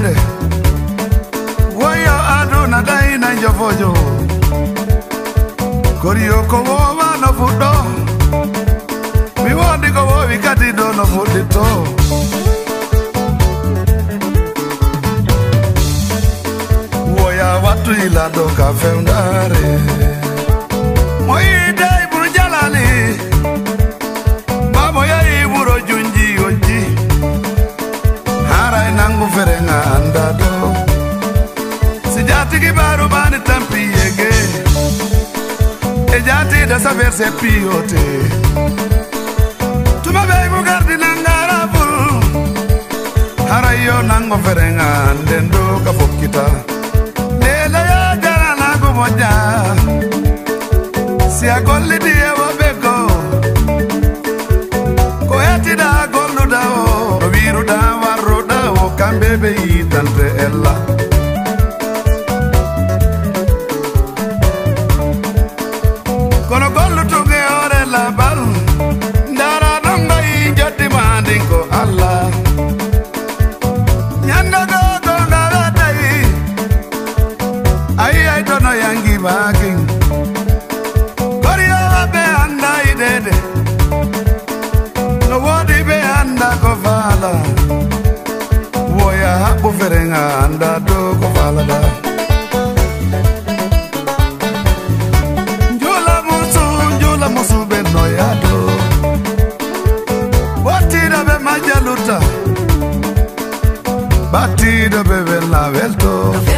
de Woyo aduna daina jofojo Korio ko wowa no fudo Mi wodi ko wowi kati do no fudito Woya watu ila do ka feundare Moide iburu jalali Mamo ya iburu junji oji Harai nangu ferenga andado Sijati kibaru bani tampi yege Ejati da saber se piote Tuma begu gardi nangara bul Harayo nangu ferenga ndendo kafokita Lele ya jara nagu moja Sia golli diye wabeko Koyati da gollu da o Roviru da warru da o Kambebe itante ella Kono gollu tuge ore la bal Ndara donga i joti mandinko Allah Nyanda do donga vatai Ai dono yangi baking No wodi be anda ko fala Woya habu ferenga anda do ko fala da Njula musu be no yado Wati da be majaluta Bati da be vela velto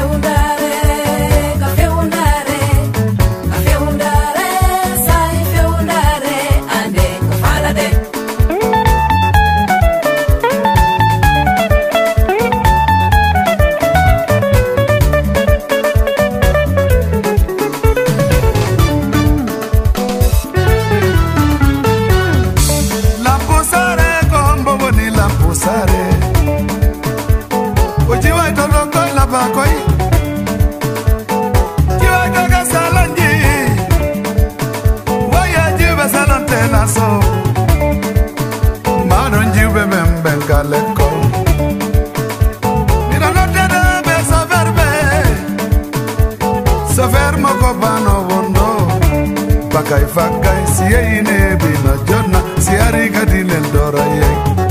Fakai fakai siye ine bina jona siari kadile ndora ye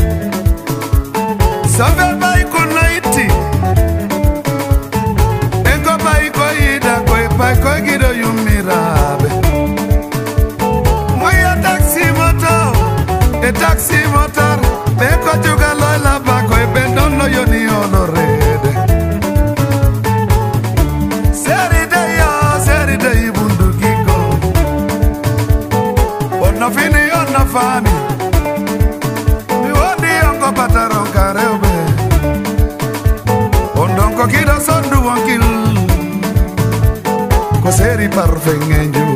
Savel bai kuna iti Eko bai ko ida koi bai ko gido yumirabe Moya taxi motor taxi motor Beko juga lola ba koi bendon lo yoni honorede Seri de ibundu No fini on no fami Mi wadi onko pataron kareube Ondonko kida sondu wankil Ko seri parfengen